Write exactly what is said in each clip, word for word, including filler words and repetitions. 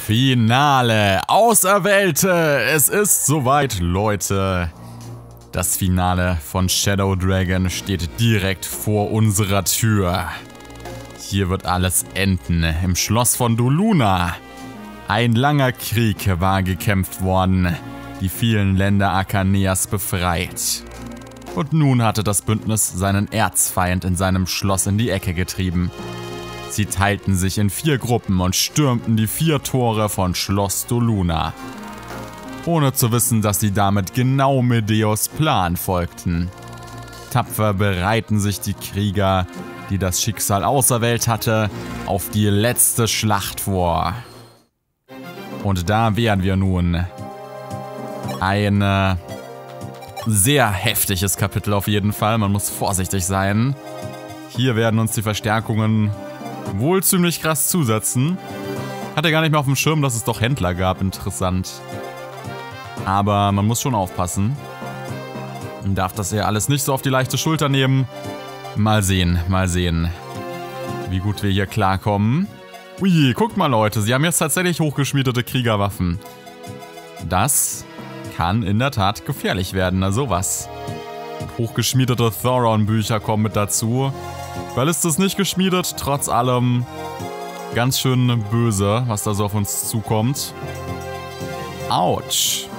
Finale, Auserwählte, es ist soweit, Leute. Das Finale von Shadow Dragon steht direkt vor unserer Tür. Hier wird alles enden, im Schloss von Doluna. Ein langer Krieg war gekämpft worden, die vielen Länder Arkaneas befreit. Und nun hatte das Bündnis seinen Erzfeind in seinem Schloss in die Ecke getrieben. Sie teilten sich in vier Gruppen und stürmten die vier Tore von Schloss Doluna. Ohne zu wissen, dass sie damit genau Medeos Plan folgten. Tapfer bereiten sich die Krieger, die das Schicksal auserwählt hatte, auf die letzte Schlacht vor. Und da wären wir nun. Ein äh, sehr heftiges Kapitel auf jeden Fall, man muss vorsichtig sein. Hier werden uns die Verstärkungen wohl ziemlich krass zusetzen. Hatte gar nicht mehr auf dem Schirm, dass es doch Händler gab, interessant. Aber man muss schon aufpassen. Man darf das ja alles nicht so auf die leichte Schulter nehmen. Mal sehen, mal sehen, wie gut wir hier klarkommen. Ui, guckt mal Leute, sie haben jetzt tatsächlich hochgeschmiedete Kriegerwaffen. Das kann in der Tat gefährlich werden, na sowas. Hochgeschmiedete Thoron-Bücher kommen mit dazu. Ballista ist nicht geschmiedet, trotz allem ganz schön böse, was da so auf uns zukommt. Autsch.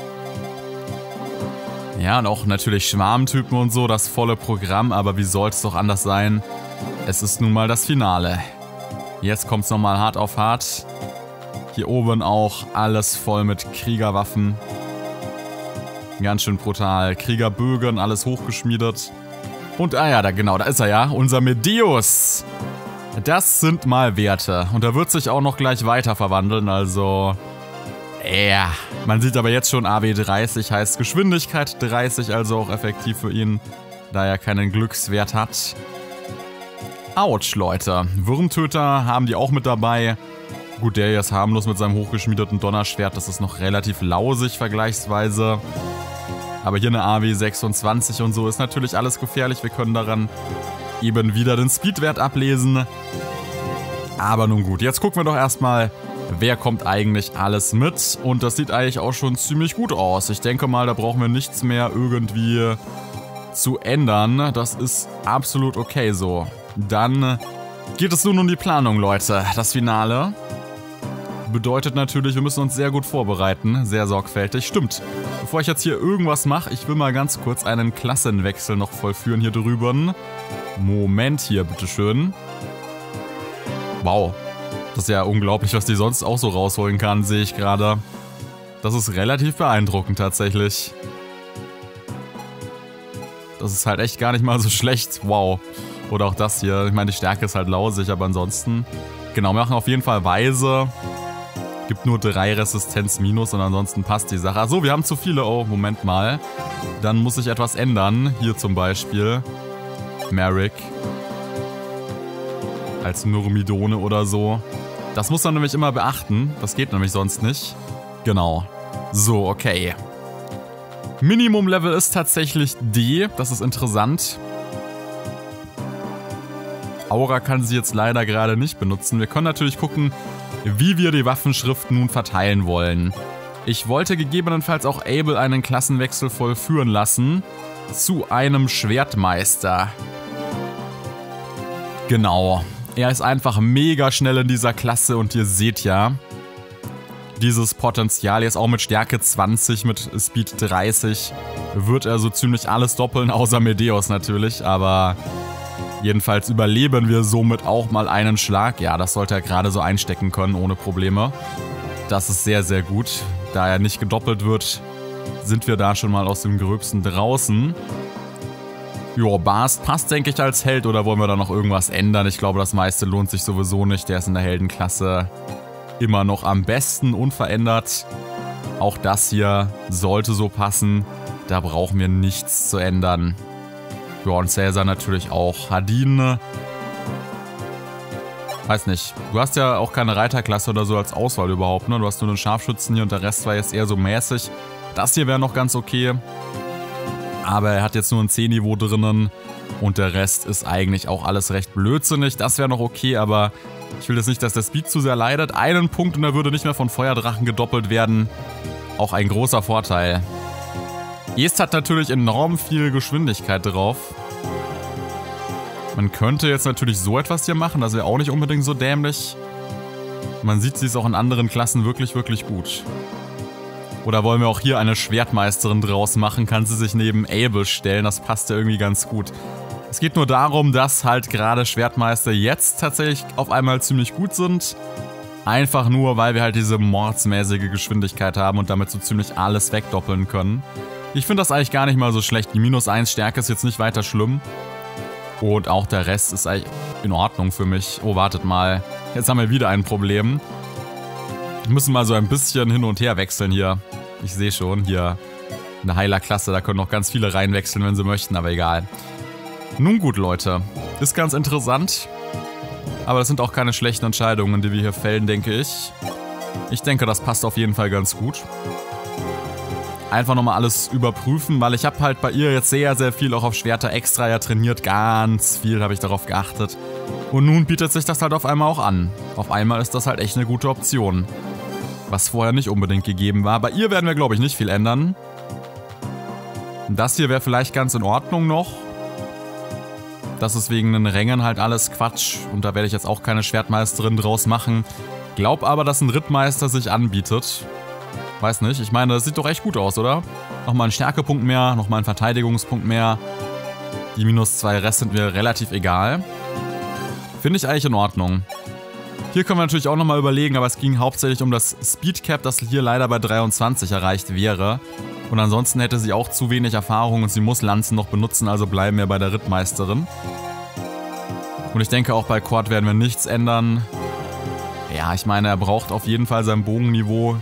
Ja, und auch natürlich Schwarmtypen und so, das volle Programm, aber wie soll es doch anders sein? Es ist nun mal das Finale. Jetzt kommt es nochmal hart auf hart. Hier oben auch alles voll mit Kriegerwaffen. Ganz schön brutal. Kriegerbögen, alles hochgeschmiedet. Und, ah ja, da genau, da ist er ja. Unser Medeus. Das sind mal Werte. Und er wird sich auch noch gleich weiter verwandeln, also... Ja, man sieht aber jetzt schon A W dreißig heißt Geschwindigkeit dreißig, also auch effektiv für ihn, da er keinen Glückswert hat. Autsch, Leute. Wurmtöter haben die auch mit dabei. Gut, der hier ist harmlos mit seinem hochgeschmiedeten Donnerschwert, das ist noch relativ lausig vergleichsweise. Aber hier eine A W sechsundzwanzig und so ist natürlich alles gefährlich. Wir können daran eben wieder den Speedwert ablesen. Aber nun gut, jetzt gucken wir doch erstmal, wer kommt eigentlich alles mit. Und das sieht eigentlich auch schon ziemlich gut aus. Ich denke mal, da brauchen wir nichts mehr irgendwie zu ändern. Das ist absolut okay so. Dann geht es nun um die Planung, Leute. Das Finale bedeutet natürlich, wir müssen uns sehr gut vorbereiten. Sehr sorgfältig. Stimmt. Bevor ich jetzt hier irgendwas mache, ich will mal ganz kurz einen Klassenwechsel noch vollführen hier drüben. Moment hier, bitteschön. Wow. Das ist ja unglaublich, was die sonst auch so rausholen kann, sehe ich gerade. Das ist relativ beeindruckend tatsächlich. Das ist halt echt gar nicht mal so schlecht. Wow. Oder auch das hier. Ich meine, die Stärke ist halt lausig, aber ansonsten... Genau, wir machen auf jeden Fall weise. Gibt nur drei Resistenz minus und ansonsten passt die Sache. Achso, wir haben zu viele. Oh, Moment mal. Dann muss ich etwas ändern. Hier zum Beispiel. Merrick. Als Myrmidone oder so. Das muss man nämlich immer beachten. Das geht nämlich sonst nicht. Genau. So, okay. Minimum-Level ist tatsächlich D. Das ist interessant. Aura kann sie jetzt leider gerade nicht benutzen. Wir können natürlich gucken, wie wir die Waffenschrift nun verteilen wollen. Ich wollte gegebenenfalls auch Abel einen Klassenwechsel vollführen lassen. Zu einem Schwertmeister. Genau. Er ist einfach mega schnell in dieser Klasse und ihr seht ja, dieses Potenzial jetzt auch mit Stärke zwanzig, mit Speed dreißig, wird er so ziemlich alles doppeln, außer Medeos natürlich, aber jedenfalls überleben wir somit auch mal einen Schlag. Ja, das sollte er gerade so einstecken können, ohne Probleme. Das ist sehr, sehr gut. Da er nicht gedoppelt wird, sind wir da schon mal aus dem Gröbsten draußen. Jo, Bast passt, denke ich, als Held, oder wollen wir da noch irgendwas ändern? Ich glaube, das meiste lohnt sich sowieso nicht. Der ist in der Heldenklasse immer noch am besten unverändert. Auch das hier sollte so passen. Da brauchen wir nichts zu ändern. Ja, und Cäsar natürlich auch. Hadin. Weiß nicht. Du hast ja auch keine Reiterklasse oder so als Auswahl überhaupt, ne? Du hast nur einen Scharfschützen hier und der Rest war jetzt eher so mäßig. Das hier wäre noch ganz okay. Aber er hat jetzt nur ein C-Niveau drinnen und der Rest ist eigentlich auch alles recht blödsinnig. Das wäre noch okay, aber Ich will jetzt nicht, dass der Speed zu sehr leidet. Einen Punkt und er würde nicht mehr von Feuerdrachen gedoppelt werden. Auch ein großer Vorteil. Est hat natürlich enorm viel Geschwindigkeit drauf. Man könnte jetzt natürlich so etwas hier machen, das wäre auch nicht unbedingt so dämlich. Man sieht, sie ist auch in anderen Klassen wirklich, wirklich gut. Oder wollen wir auch hier eine Schwertmeisterin draus machen? Kann sie sich neben Abel stellen? Das passt ja irgendwie ganz gut. Es geht nur darum, dass halt gerade Schwertmeister jetzt tatsächlich auf einmal ziemlich gut sind. Einfach nur, weil wir halt diese mordsmäßige Geschwindigkeit haben und damit so ziemlich alles wegdoppeln können. Ich finde das eigentlich gar nicht mal so schlecht. Die minus eins Stärke ist jetzt nicht weiter schlimm. Und auch der Rest ist eigentlich in Ordnung für mich. Oh, wartet mal. Jetzt haben wir wieder ein Problem. Wir müssen mal so ein bisschen hin und her wechseln hier. Ich sehe schon, hier eine Heilerklasse. Da können noch ganz viele reinwechseln, wenn sie möchten, aber egal. Nun gut, Leute. Ist ganz interessant. Aber das sind auch keine schlechten Entscheidungen, die wir hier fällen, denke ich. Ich denke, das passt auf jeden Fall ganz gut. Einfach nochmal alles überprüfen, weil ich habe halt bei ihr jetzt sehr, sehr viel auch auf Schwerter extra ja trainiert. Ganz viel habe ich darauf geachtet. Und nun bietet sich das halt auf einmal auch an. Auf einmal ist das halt echt eine gute Option. Was vorher nicht unbedingt gegeben war. Bei ihr werden wir, glaube ich, nicht viel ändern. Das hier wäre vielleicht ganz in Ordnung noch. Das ist wegen den Rängen halt alles Quatsch. Und da werde ich jetzt auch keine Schwertmeisterin draus machen. Glaub aber, dass ein Rittmeister sich anbietet. Weiß nicht, ich meine, das sieht doch echt gut aus, oder? Nochmal einen Stärkepunkt mehr, nochmal einen Verteidigungspunkt mehr. Die minus zwei Rest sind mir relativ egal. Finde ich eigentlich in Ordnung. Hier können wir natürlich auch nochmal überlegen, aber es ging hauptsächlich um das Speedcap, das hier leider bei dreiundzwanzig erreicht wäre. Und ansonsten hätte sie auch zu wenig Erfahrung und sie muss Lanzen noch benutzen, also bleiben wir bei der Rittmeisterin. Und ich denke, auch bei Cord werden wir nichts ändern. Ja, ich meine, er braucht auf jeden Fall sein Bogenniveau.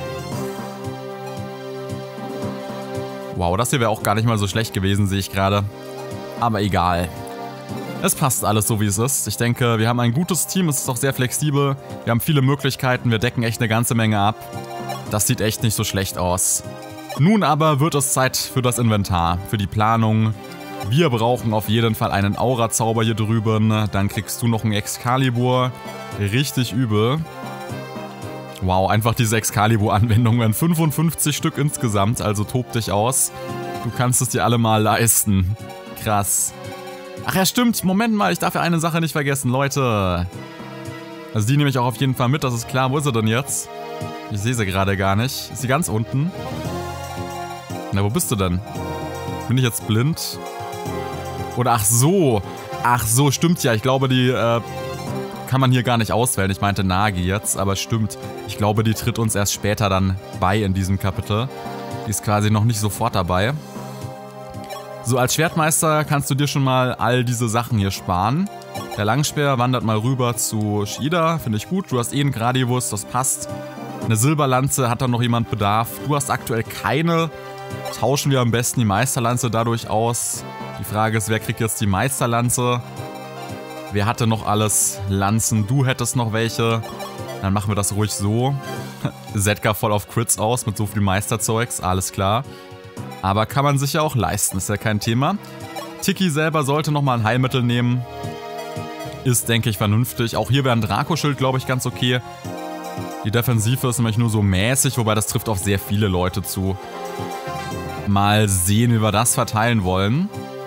Wow, das hier wäre auch gar nicht mal so schlecht gewesen, sehe ich gerade. Aber egal. Es passt alles so, wie es ist. Ich denke, wir haben ein gutes Team, es ist auch sehr flexibel. Wir haben viele Möglichkeiten, wir decken echt eine ganze Menge ab. Das sieht echt nicht so schlecht aus. Nun aber wird es Zeit für das Inventar, für die Planung. Wir brauchen auf jeden Fall einen Aura-Zauber hier drüben. Dann kriegst du noch einen Excalibur. Richtig übel. Wow, einfach diese Excalibur-Anwendungen. fünfundfünfzig Stück insgesamt, also tob dich aus. Du kannst es dir alle mal leisten. Krass. Ach ja, stimmt. Moment mal, ich darf ja eine Sache nicht vergessen, Leute. Also die nehme ich auch auf jeden Fall mit, das ist klar. Wo ist sie denn jetzt? Ich sehe sie gerade gar nicht. Ist sie ganz unten? Na, wo bist du denn? Bin ich jetzt blind? Oder ach so. Ach so, stimmt ja. Ich glaube, die äh, kann man hier gar nicht auswählen. Ich meinte Nagi jetzt, aber stimmt. Ich glaube, die tritt uns erst später dann bei in diesem Kapitel. Die ist quasi noch nicht sofort dabei. So, als Schwertmeister kannst du dir schon mal all diese Sachen hier sparen. Der Langspeer wandert mal rüber zu Shida, finde ich gut. Du hast eh einen Gradivus, das passt. Eine Silberlanze hat dann noch jemand Bedarf. Du hast aktuell keine. Tauschen wir am besten die Meisterlanze dadurch aus. Die Frage ist, wer kriegt jetzt die Meisterlanze? Wer hatte noch alles? Lanzen, du hättest noch welche. Dann machen wir das ruhig so. Zetka voll auf Crits aus mit so viel Meisterzeugs, alles klar. Aber kann man sich ja auch leisten, ist ja kein Thema. Tiki selber sollte nochmal ein Heilmittel nehmen. Ist, denke ich, vernünftig. Auch hier wäre ein Dracoschild, glaube ich, ganz okay. Die Defensive ist nämlich nur so mäßig, wobei das trifft auf sehr viele Leute zu. Mal sehen, wie wir das verteilen wollen.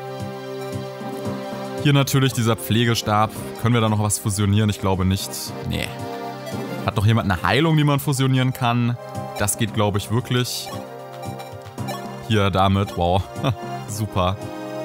Hier natürlich dieser Pflegestab. Können wir da noch was fusionieren? Ich glaube nicht. Nee. Hat noch jemand eine Heilung, die man fusionieren kann? Das geht, glaube ich, wirklich. Hier damit. Wow. Super.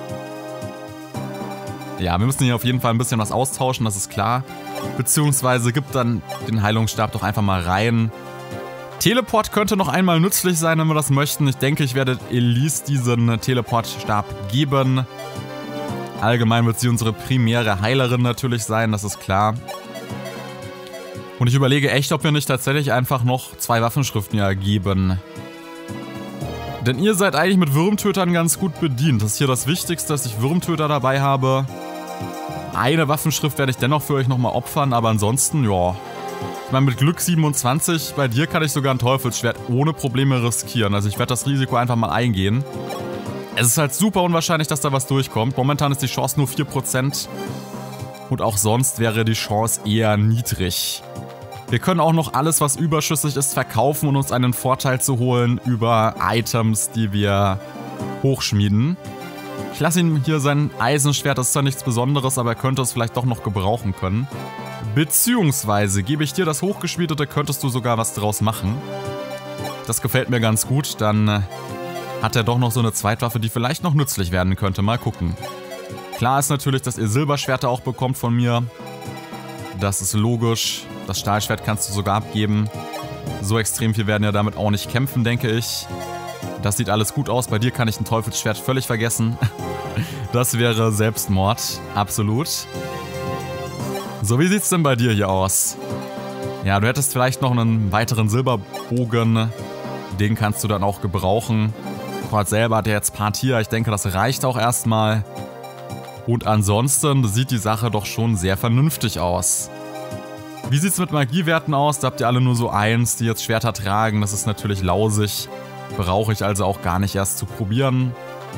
Ja, wir müssen hier auf jeden Fall ein bisschen was austauschen, das ist klar. Beziehungsweise gibt dann den Heilungsstab doch einfach mal rein. Teleport könnte noch einmal nützlich sein, wenn wir das möchten. Ich denke, ich werde Elise diesen Teleportstab geben. Allgemein wird sie unsere primäre Heilerin natürlich sein, das ist klar. Und ich überlege echt, ob wir nicht tatsächlich einfach noch zwei Waffenschriften ja geben. Denn ihr seid eigentlich mit Wurmtötern ganz gut bedient. Das ist hier das Wichtigste, dass ich Wurmtöter dabei habe. Eine Waffenschrift werde ich dennoch für euch nochmal opfern, aber ansonsten, ja. Ich meine, mit Glück siebenundzwanzig, bei dir kann ich sogar ein Teufelsschwert ohne Probleme riskieren. Also ich werde das Risiko einfach mal eingehen. Es ist halt super unwahrscheinlich, dass da was durchkommt. Momentan ist die Chance nur vier Prozent. Und auch sonst wäre die Chance eher niedrig. Wir können auch noch alles, was überschüssig ist, verkaufen und uns einen Vorteil zu holen über Items, die wir hochschmieden. Ich lasse ihm hier sein Eisenschwert, das ist zwar nichts Besonderes, aber er könnte es vielleicht doch noch gebrauchen können. Beziehungsweise gebe ich dir das Hochgeschmiedete, könntest du sogar was draus machen. Das gefällt mir ganz gut, dann hat er doch noch so eine Zweitwaffe, die vielleicht noch nützlich werden könnte. Mal gucken. Klar ist natürlich, dass ihr Silberschwerter auch bekommt von mir. Das ist logisch. Das Stahlschwert kannst du sogar abgeben. So extrem viel werden ja damit auch nicht kämpfen, denke ich. Das sieht alles gut aus. Bei dir kann ich ein Teufelsschwert völlig vergessen. Das wäre Selbstmord. Absolut. So, wie sieht's denn bei dir hier aus? Ja, du hättest vielleicht noch einen weiteren Silberbogen. Den kannst du dann auch gebrauchen. Quad selber hat ja jetzt Partia. Ich denke, das reicht auch erstmal. Und ansonsten sieht die Sache doch schon sehr vernünftig aus. Wie sieht es mit Magiewerten aus? Da habt ihr alle nur so eins, die jetzt Schwerter tragen. Das ist natürlich lausig. Brauche ich also auch gar nicht erst zu probieren.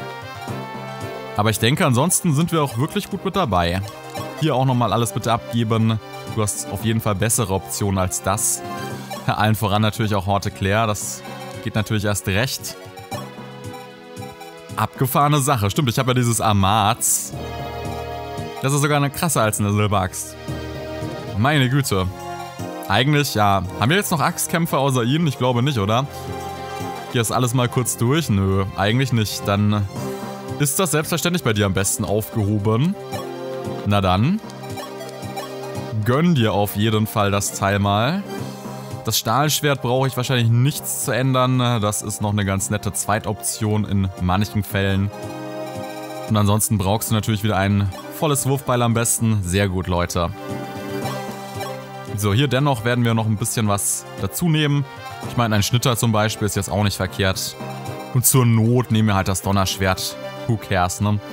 Aber ich denke, ansonsten sind wir auch wirklich gut mit dabei. Hier auch nochmal alles bitte abgeben. Du hast auf jeden Fall bessere Optionen als das. Allen voran natürlich auch Horteclair. Das geht natürlich erst recht. Abgefahrene Sache. Stimmt, ich habe ja dieses Amats. Das ist sogar eine krasser als eine Silberaxt. Meine Güte. Eigentlich, ja. Haben wir jetzt noch Axtkämpfer außer ihm? Ich glaube nicht, oder? Hier ist alles mal kurz durch. Nö, eigentlich nicht. Dann ist das selbstverständlich bei dir am besten aufgehoben. Na dann. Gönn dir auf jeden Fall das Teil mal. Das Stahlschwert brauche ich wahrscheinlich nichts zu ändern. Das ist noch eine ganz nette Zweitoption in manchen Fällen. Und ansonsten brauchst du natürlich wieder ein volles Wurfbeil am besten. Sehr gut, Leute. So, hier dennoch werden wir noch ein bisschen was dazu nehmen. Ich meine, ein Schnitter zum Beispiel ist jetzt auch nicht verkehrt. Und zur Not nehmen wir halt das Donnerschwert. Who cares, ne?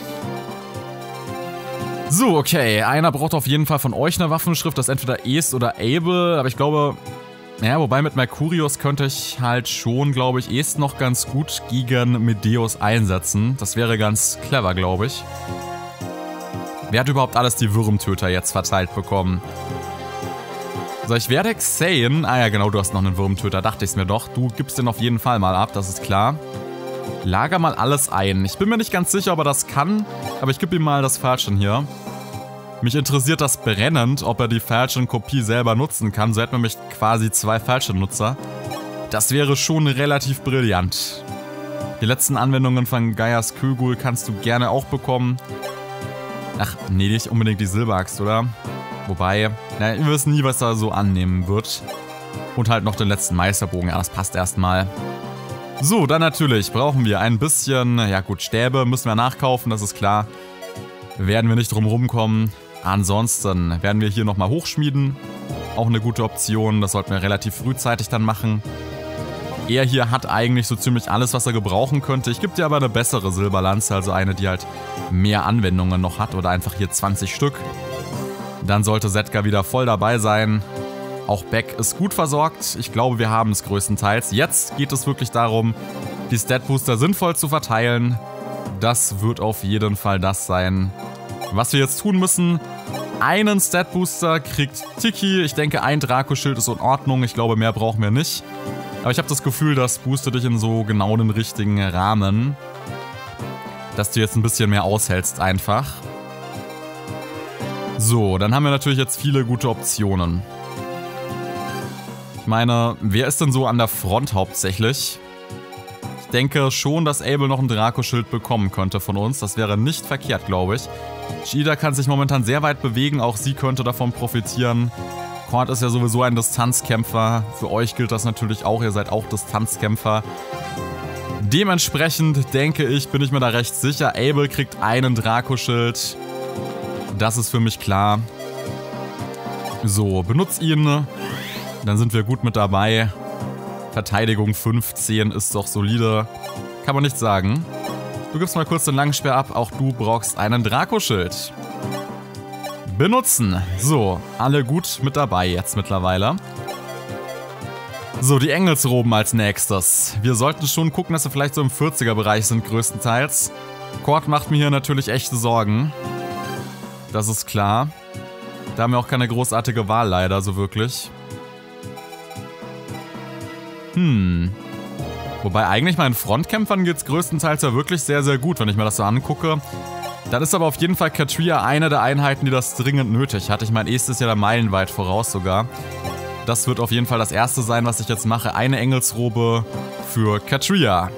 So, okay. Einer braucht auf jeden Fall von euch eine Waffenschrift. Das ist entweder Ace oder Able. Aber ich glaube... Ja, wobei mit Mercurius könnte ich halt schon, glaube ich, Ace noch ganz gut gegen Medeus einsetzen. Das wäre ganz clever, glaube ich. Wer hat überhaupt alles die Wurmtöter jetzt verteilt bekommen? So, ich werde Xeyn... Ah ja, genau, du hast noch einen Wurmtöter, dachte ich es mir doch. Du gibst den auf jeden Fall mal ab, das ist klar. Lager mal alles ein. Ich bin mir nicht ganz sicher, ob er das kann, aber ich gebe ihm mal das Fälschen hier. Mich interessiert das brennend, ob er die Fälschen-Kopie selber nutzen kann. So hätten wir nämlich quasi zwei Fälschen-Nutzer. Das wäre schon relativ brillant. Die letzten Anwendungen von Gaias Kögul kannst du gerne auch bekommen. Ach, nee, nicht unbedingt die Silberaxt, oder? Wobei, na, wir wissen nie, was er so annehmen wird. Und halt noch den letzten Meisterbogen. Ja, das passt erstmal. So, dann natürlich brauchen wir ein bisschen, ja gut, Stäbe müssen wir nachkaufen, das ist klar. Werden wir nicht drum rumkommen. Ansonsten werden wir hier nochmal hochschmieden. Auch eine gute Option, das sollten wir relativ frühzeitig dann machen. Er hier hat eigentlich so ziemlich alles, was er gebrauchen könnte. Ich gebe dir aber eine bessere Silberlanze, also eine, die halt mehr Anwendungen noch hat. Oder einfach hier zwanzig Stück. Dann sollte Setka wieder voll dabei sein. Auch Beck ist gut versorgt. Ich glaube, wir haben es größtenteils. Jetzt geht es wirklich darum, die Stat-Booster sinnvoll zu verteilen. Das wird auf jeden Fall das sein, was wir jetzt tun müssen. Einen Stat-Booster kriegt Tiki. Ich denke, ein Draco-Schild ist in Ordnung. Ich glaube, mehr brauchen wir nicht. Aber ich habe das Gefühl, das boostet dich in so genau den richtigen Rahmen. Dass du jetzt ein bisschen mehr aushältst einfach. So, dann haben wir natürlich jetzt viele gute Optionen. Ich meine, wer ist denn so an der Front hauptsächlich? Ich denke schon, dass Able noch ein Draco-Schild bekommen könnte von uns. Das wäre nicht verkehrt, glaube ich. Shida kann sich momentan sehr weit bewegen. Auch sie könnte davon profitieren. Cord ist ja sowieso ein Distanzkämpfer. Für euch gilt das natürlich auch. Ihr seid auch Distanzkämpfer. Dementsprechend denke ich, bin ich mir da recht sicher. Able kriegt einen Draco-Schild. Das ist für mich klar. So, benutzt ihn. Dann sind wir gut mit dabei. Verteidigung fünfzehn ist doch solide. Kann man nicht sagen. Du gibst mal kurz den Langspeer ab. Auch du brauchst einen Draco-Schild. Benutzen. So, alle gut mit dabei jetzt mittlerweile. So, die Engelsroben als nächstes. Wir sollten schon gucken, dass wir vielleicht so im vierziger-Bereich sind größtenteils. Cord macht mir hier natürlich echte Sorgen. Das ist klar. Da haben wir auch keine großartige Wahl leider, so wirklich. Hm. Wobei eigentlich meinen Frontkämpfern geht es größtenteils ja wirklich sehr, sehr gut, wenn ich mir das so angucke. Dann ist aber auf jeden Fall Katria eine der Einheiten, die das dringend nötig hat. Ich meine, Est ist ja da meilenweit voraus sogar. Das wird auf jeden Fall das erste sein, was ich jetzt mache. Eine Engelsrobe für Katria.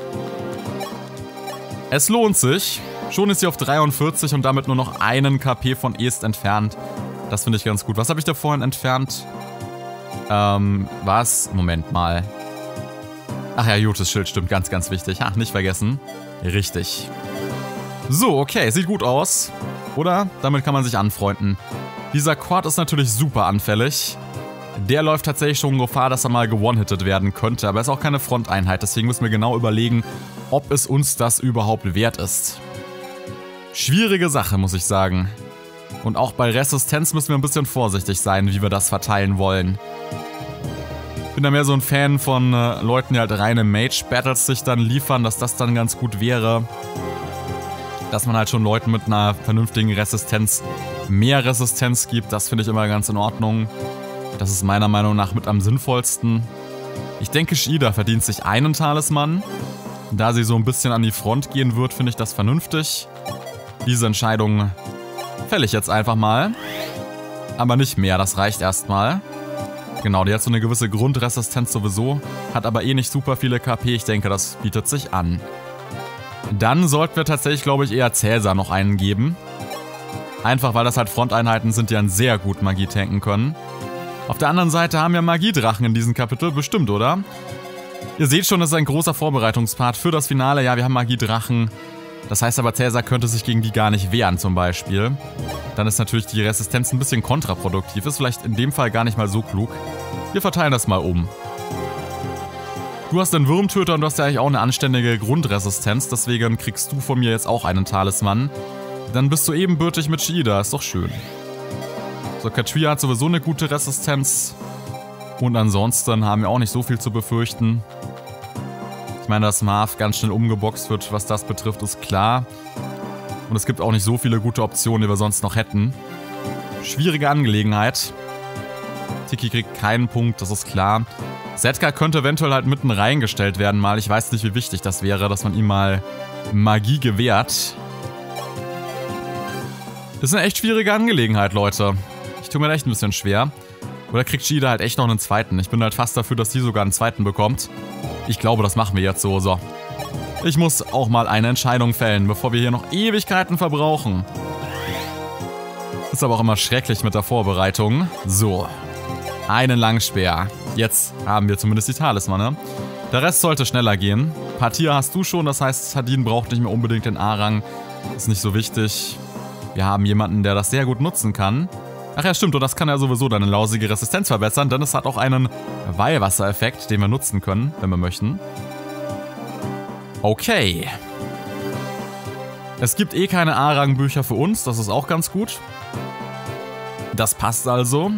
Es lohnt sich. Schon ist sie auf dreiundvierzig und damit nur noch einen K P von Est entfernt. Das finde ich ganz gut. Was habe ich da vorhin entfernt? Ähm, was? Moment mal. Ach ja, Jotes Schild stimmt. Ganz, ganz wichtig. Ach, nicht vergessen. Richtig. So, okay. Sieht gut aus. Oder? Damit kann man sich anfreunden. Dieser Quad ist natürlich super anfällig. Der läuft tatsächlich schon Gefahr, dass er mal gewone-hitted werden könnte. Aber er ist auch keine Fronteinheit. Deswegen müssen wir genau überlegen, ob es uns das überhaupt wert ist. Schwierige Sache, muss ich sagen. Und auch bei Resistenz müssen wir ein bisschen vorsichtig sein, wie wir das verteilen wollen. Ich bin da mehr so ein Fan von äh, Leuten, die halt reine Mage-Battles sich dann liefern, dass das dann ganz gut wäre. Dass man halt schon Leuten mit einer vernünftigen Resistenz mehr Resistenz gibt, das finde ich immer ganz in Ordnung. Das ist meiner Meinung nach mit am sinnvollsten. Ich denke, Shida verdient sich einen Talisman. Da sie so ein bisschen an die Front gehen wird, finde ich das vernünftig. Diese Entscheidung fälle ich jetzt einfach mal. Aber nicht mehr, das reicht erstmal. Genau, die hat so eine gewisse Grundresistenz sowieso, hat aber eh nicht super viele K P. Ich denke, das bietet sich an. Dann sollten wir tatsächlich, glaube ich, eher Cäsar noch einen geben. Einfach, weil das halt Fronteinheiten sind, die dann sehr gut Magie tanken können. Auf der anderen Seite haben wir Magiedrachen in diesem Kapitel, bestimmt, oder? Ihr seht schon, das ist ein großer Vorbereitungspart für das Finale. Ja, wir haben Magiedrachen. Das heißt aber, Cäsar könnte sich gegen die gar nicht wehren zum Beispiel. Dann ist natürlich die Resistenz ein bisschen kontraproduktiv. Ist vielleicht in dem Fall gar nicht mal so klug. Wir verteilen das mal um. Du hast einen Wurmtöter und du hast ja eigentlich auch eine anständige Grundresistenz. Deswegen kriegst du von mir jetzt auch einen Talisman. Dann bist du ebenbürtig mit Shida. Ist doch schön. So, Katria hat sowieso eine gute Resistenz. Und ansonsten haben wir auch nicht so viel zu befürchten. Ich meine, dass Marv ganz schnell umgeboxt wird, was das betrifft, ist klar. Und es gibt auch nicht so viele gute Optionen, die wir sonst noch hätten. Schwierige Angelegenheit. Tiki kriegt keinen Punkt, das ist klar. Setka könnte eventuell halt mitten reingestellt werden mal. Ich weiß nicht, wie wichtig das wäre, dass man ihm mal Magie gewährt. Das ist eine echt schwierige Angelegenheit, Leute. Ich tue mir echt ein bisschen schwer. Oder kriegt Shida halt echt noch einen zweiten? Ich bin halt fast dafür, dass die sogar einen zweiten bekommt. Ich glaube, das machen wir jetzt so. So. Ich muss auch mal eine Entscheidung fällen, bevor wir hier noch Ewigkeiten verbrauchen. Ist aber auch immer schrecklich mit der Vorbereitung. So. Einen Langspeer. Jetzt haben wir zumindest die Talismane. Der Rest sollte schneller gehen. Partia hast du schon, das heißt, Hadin braucht nicht mehr unbedingt den A-Rang. Ist nicht so wichtig. Wir haben jemanden, der das sehr gut nutzen kann. Ach ja, stimmt, und das kann ja sowieso deine lausige Resistenz verbessern, denn es hat auch einen Weihwassereffekt, den wir nutzen können, wenn wir möchten. Okay. Es gibt eh keine A-Rang-Bücher für uns, das ist auch ganz gut. Das passt also.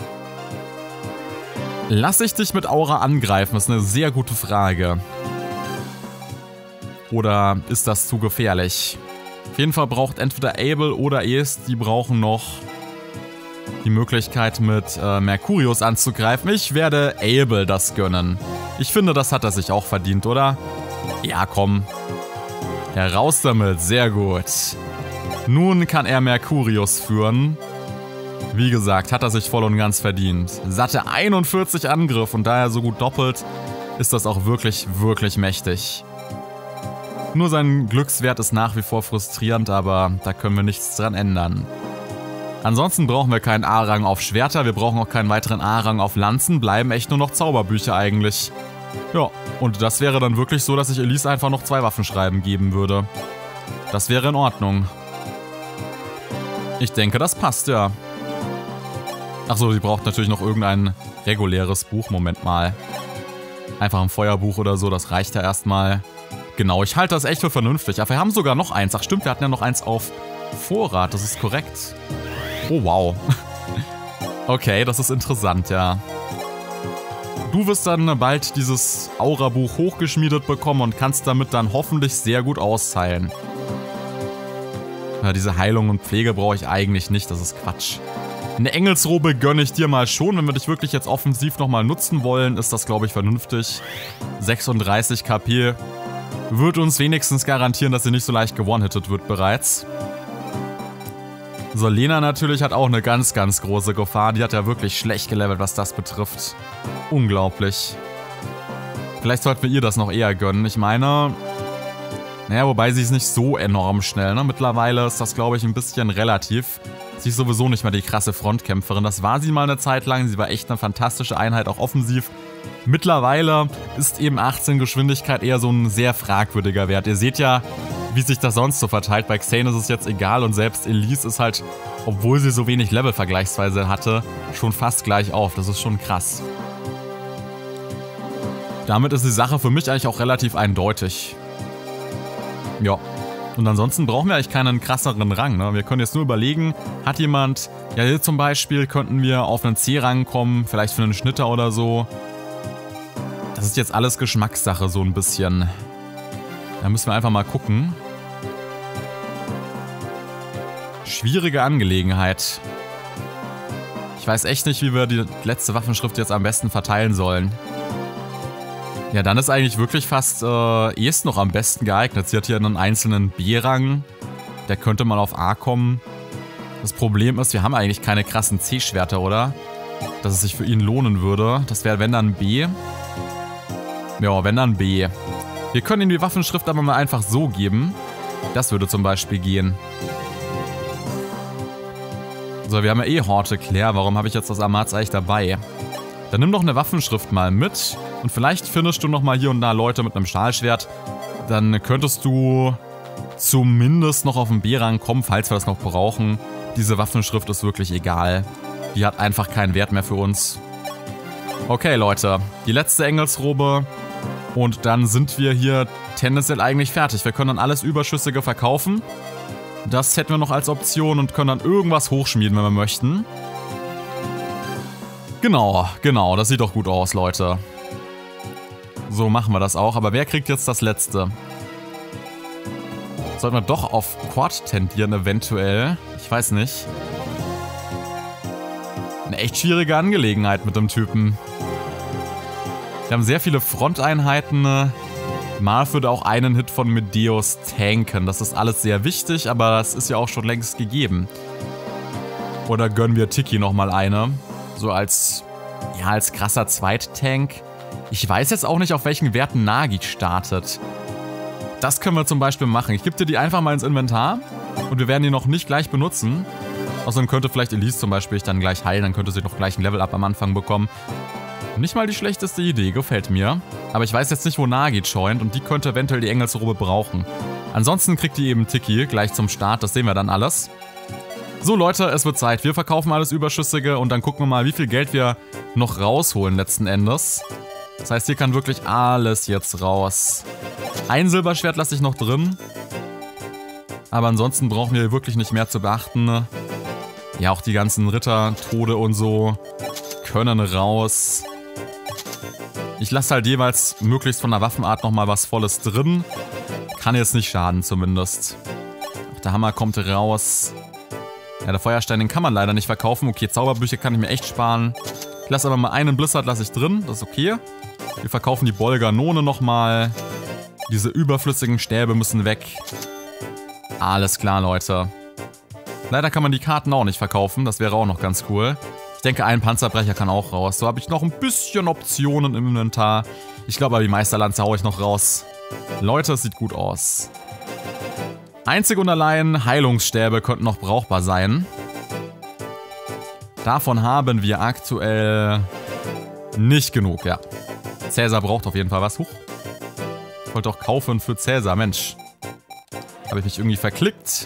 Lass ich dich mit Aura angreifen? Das ist eine sehr gute Frage. Oder ist das zu gefährlich? Auf jeden Fall braucht entweder Abel oder Est, die brauchen noch die Möglichkeit mit äh, Mercurius anzugreifen. Ich werde Abel das gönnen. Ich finde, das hat er sich auch verdient, oder? Ja, komm. Heraus damit, sehr gut. Nun kann er Mercurius führen. Wie gesagt, hat er sich voll und ganz verdient. Satte einundvierzig Angriff und da er so gut doppelt, ist das auch wirklich, wirklich mächtig. Nur sein Glückswert ist nach wie vor frustrierend, aber da können wir nichts dran ändern. Ansonsten brauchen wir keinen A-Rang auf Schwerter, wir brauchen auch keinen weiteren A-Rang auf Lanzen, bleiben echt nur noch Zauberbücher eigentlich. Ja, und das wäre dann wirklich so, dass ich Elise einfach noch zwei Waffenschreiben geben würde. Das wäre in Ordnung. Ich denke, das passt, ja. Achso, sie braucht natürlich noch irgendein reguläres Buch, Moment mal. Einfach ein Feuerbuch oder so, das reicht ja erstmal. Genau, ich halte das echt für vernünftig. Aber wir haben sogar noch eins. Ach stimmt, wir hatten ja noch eins auf Vorrat, das ist korrekt. Oh, wow. Okay, das ist interessant, ja. Du wirst dann bald dieses Aura-Buch hochgeschmiedet bekommen und kannst damit dann hoffentlich sehr gut austeilen. Ja, diese Heilung und Pflege brauche ich eigentlich nicht, das ist Quatsch. Eine Engelsrobe gönne ich dir mal schon. Wenn wir dich wirklich jetzt offensiv nochmal nutzen wollen, ist das, glaube ich, vernünftig. sechsunddreißig KP wird uns wenigstens garantieren, dass sie nicht so leicht gewonnen-hittet wird bereits. So, Lena natürlich hat auch eine ganz, ganz große Gefahr. Die hat ja wirklich schlecht gelevelt, was das betrifft. Unglaublich. Vielleicht sollten wir ihr das noch eher gönnen. Ich meine... Naja, wobei sie ist nicht so enorm schnell, ne? Mittlerweile ist das, glaube ich, ein bisschen relativ. Sie ist sowieso nicht mehr die krasse Frontkämpferin. Das war sie mal eine Zeit lang. Sie war echt eine fantastische Einheit, auch offensiv. Mittlerweile ist eben achtzehn Geschwindigkeit eher so ein sehr fragwürdiger Wert. Ihr seht ja, wie sich das sonst so verteilt. Bei Xayne ist es jetzt egal und selbst Elise ist halt, obwohl sie so wenig Level vergleichsweise hatte, schon fast gleich auf. Das ist schon krass. Damit ist die Sache für mich eigentlich auch relativ eindeutig. Ja. Und ansonsten brauchen wir eigentlich keinen krasseren Rang, ne? Wir können jetzt nur überlegen, hat jemand, ja hier zum Beispiel könnten wir auf einen C-Rang kommen, vielleicht für einen Schnitter oder so. Das ist jetzt alles Geschmackssache so ein bisschen. Da müssen wir einfach mal gucken. Schwierige Angelegenheit. Ich weiß echt nicht, wie wir die letzte Waffenschrift jetzt am besten verteilen sollen. Ja, dann ist eigentlich wirklich fast äh, Est noch am besten geeignet. Sie hat hier einen einzelnen B-Rang. Der könnte mal auf A kommen. Das Problem ist, wir haben eigentlich keine krassen C-Schwerter, oder? Dass es sich für ihn lohnen würde. Das wäre, wenn dann B. Ja, wenn dann B. Wir können ihm die Waffenschrift aber mal einfach so geben. Das würde zum Beispiel gehen. So, wir haben ja eh Horte Claire. Warum habe ich jetzt das Amaz eigentlich dabei? Dann nimm doch eine Waffenschrift mal mit. Und vielleicht findest du nochmal hier und da Leute mit einem Stahlschwert. Dann könntest du zumindest noch auf den B-Rang kommen, falls wir das noch brauchen. Diese Waffenschrift ist wirklich egal. Die hat einfach keinen Wert mehr für uns. Okay, Leute. Die letzte Engelsrobe. Und dann sind wir hier tendenziell eigentlich fertig. Wir können dann alles Überschüssige verkaufen. Das hätten wir noch als Option und können dann irgendwas hochschmieden, wenn wir möchten. Genau, genau. Das sieht doch gut aus, Leute. So machen wir das auch. Aber wer kriegt jetzt das letzte? Sollten wir doch auf Quad tendieren, eventuell. Ich weiß nicht. Eine echt schwierige Angelegenheit mit dem Typen. Wir haben sehr viele Fronteinheiten. Marv würde auch einen Hit von Medeus tanken. Das ist alles sehr wichtig, aber das ist ja auch schon längst gegeben. Oder gönnen wir Tiki nochmal eine? So als, ja, als krasser Zweit-Tank. Ich weiß jetzt auch nicht, auf welchen Werten Nagi startet. Das können wir zum Beispiel machen. Ich gebe dir die einfach mal ins Inventar und wir werden die noch nicht gleich benutzen. Außerdem könnte vielleicht Elise zum Beispiel dann gleich heilen, dann könnte sie noch gleich ein Level-Up am Anfang bekommen. Nicht mal die schlechteste Idee, gefällt mir. Aber ich weiß jetzt nicht, wo Nagi joint und die könnte eventuell die Engelsrobe brauchen. Ansonsten kriegt die eben Tiki gleich zum Start, das sehen wir dann alles. So Leute, es wird Zeit. Wir verkaufen alles Überschüssige und dann gucken wir mal, wie viel Geld wir noch rausholen letzten Endes. Das heißt, hier kann wirklich alles jetzt raus. Ein Silberschwert lasse ich noch drin. Aber ansonsten brauchen wir wirklich nicht mehr zu beachten. Ja, auch die ganzen Ritter, Tode und so können raus. Ich lasse halt jeweils möglichst von der Waffenart nochmal was Volles drin. Kann jetzt nicht schaden zumindest. Auch der Hammer kommt raus. Ja, der Feuerstein, den kann man leider nicht verkaufen. Okay, Zauberbücher kann ich mir echt sparen. Ich lasse aber mal einen Blizzard lasse ich drin, das ist okay. Wir verkaufen die Bolganone nochmal. Diese überflüssigen Stäbe müssen weg. Alles klar, Leute. Leider kann man die Karten auch nicht verkaufen, das wäre auch noch ganz cool. Ich denke, ein Panzerbrecher kann auch raus. So habe ich noch ein bisschen Optionen im Inventar. Ich glaube, aber die Meisterlanze haue ich noch raus. Leute, es sieht gut aus. Einzig und allein Heilungsstäbe könnten noch brauchbar sein. Davon haben wir aktuell nicht genug, ja. Cäsar braucht auf jeden Fall was. Huch. Ich wollte auch kaufen für Cäsar, Mensch. Habe ich mich irgendwie verklickt.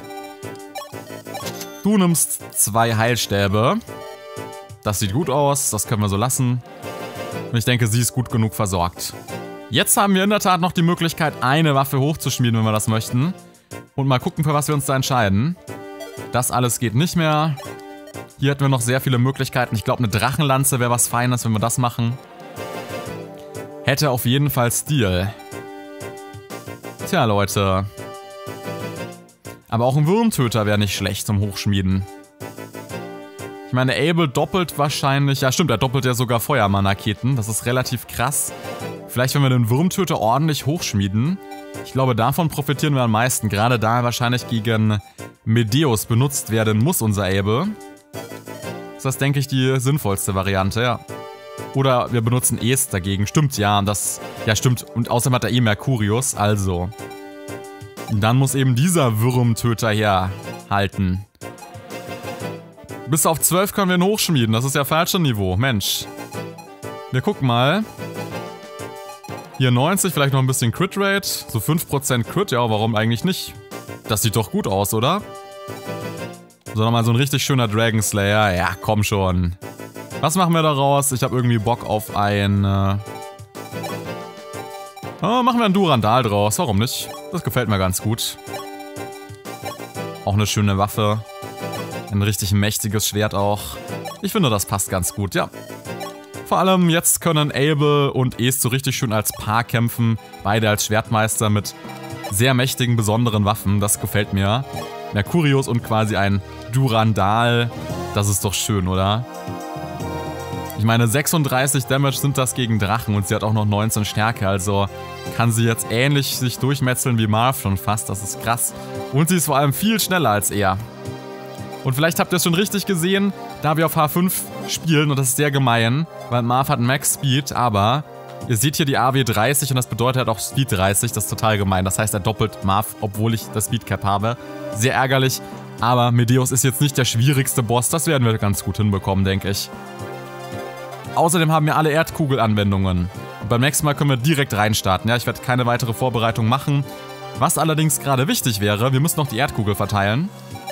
Du nimmst zwei Heilstäbe. Das sieht gut aus, das können wir so lassen. Und ich denke, sie ist gut genug versorgt. Jetzt haben wir in der Tat noch die Möglichkeit, eine Waffe hochzuschmieden, wenn wir das möchten. Und mal gucken, für was wir uns da entscheiden. Das alles geht nicht mehr. Hier hätten wir noch sehr viele Möglichkeiten. Ich glaube, eine Drachenlanze wäre was Feines, wenn wir das machen. Hätte auf jeden Fall Stil. Tja, Leute. Aber auch ein Wurmtöter wäre nicht schlecht zum Hochschmieden. Ich meine, Abel doppelt wahrscheinlich... Ja, stimmt, er doppelt ja sogar Feuermann-Raketen. Das ist relativ krass. Vielleicht, wenn wir den Wurmtöter ordentlich hochschmieden. Ich glaube, davon profitieren wir am meisten. Gerade da er wahrscheinlich gegen Medeus benutzt werden muss, unser Abel. Ist das, denke ich, die sinnvollste Variante, ja. Oder wir benutzen Es dagegen. Stimmt, ja. Das, ja, stimmt. Und außerdem hat er eh Mercurius, also. Dann muss eben dieser Wurmtöter herhalten. Bis auf zwölf können wir ihn hochschmieden. Das ist ja falsches Niveau. Mensch. Wir gucken mal. Hier neunzig, vielleicht noch ein bisschen Crit Rate. So fünf Prozent Crit, ja, warum eigentlich nicht? Das sieht doch gut aus, oder? So, nochmal so ein richtig schöner Dragon Slayer. Ja, komm schon. Was machen wir daraus? Ich habe irgendwie Bock auf ein... Äh oh, machen wir ein Durandal draus. Warum nicht? Das gefällt mir ganz gut. Auch eine schöne Waffe. Ein richtig mächtiges Schwert auch. Ich finde, das passt ganz gut, ja. Vor allem jetzt können Abel und Es so richtig schön als Paar kämpfen. Beide als Schwertmeister mit sehr mächtigen, besonderen Waffen. Das gefällt mir. Mercurius und quasi ein Durandal. Das ist doch schön, oder? Ich meine, sechsunddreißig Damage sind das gegen Drachen und sie hat auch noch neunzehn Stärke. Also kann sie jetzt ähnlich sich durchmetzeln wie Marth schon fast. Das ist krass. Und sie ist vor allem viel schneller als er. Und vielleicht habt ihr es schon richtig gesehen, da wir auf H fünf spielen, und das ist sehr gemein, weil Marth hat Max Speed, aber ihr seht hier die A W dreißig und das bedeutet halt auch Speed dreißig, das ist total gemein. Das heißt, er doppelt Marth, obwohl ich das Speed Cap habe. Sehr ärgerlich, aber Medeus ist jetzt nicht der schwierigste Boss, das werden wir ganz gut hinbekommen, denke ich. Außerdem haben wir alle Erdkugel-Anwendungen. Und beim nächsten Mal können wir direkt reinstarten, ja, ich werde keine weitere Vorbereitung machen. Was allerdings gerade wichtig wäre, wir müssen noch die Erdkugel verteilen.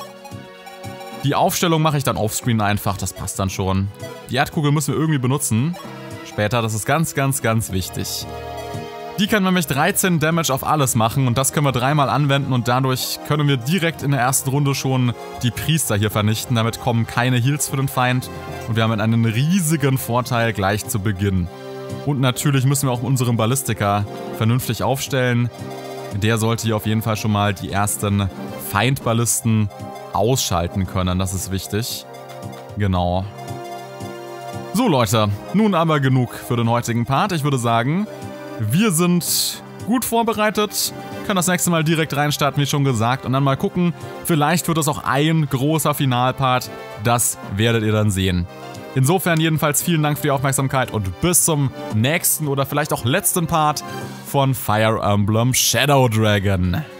Die Aufstellung mache ich dann offscreen einfach, das passt dann schon. Die Erdkugel müssen wir irgendwie benutzen. Später, das ist ganz, ganz, ganz wichtig. Die kann nämlich dreizehn Damage auf alles machen und das können wir dreimal anwenden und dadurch können wir direkt in der ersten Runde schon die Priester hier vernichten. Damit kommen keine Heals für den Feind und wir haben einen riesigen Vorteil gleich zu Beginn. Und natürlich müssen wir auch unseren Ballistiker vernünftig aufstellen. Der sollte hier auf jeden Fall schon mal die ersten Feindballisten ausschalten können, das ist wichtig. Genau. So Leute, nun aber genug für den heutigen Part. Ich würde sagen, wir sind gut vorbereitet, können das nächste Mal direkt reinstarten, wie schon gesagt, und dann mal gucken, vielleicht wird es auch ein großer Finalpart, das werdet ihr dann sehen. Insofern jedenfalls vielen Dank für die Aufmerksamkeit und bis zum nächsten oder vielleicht auch letzten Part von Fire Emblem Shadow Dragon.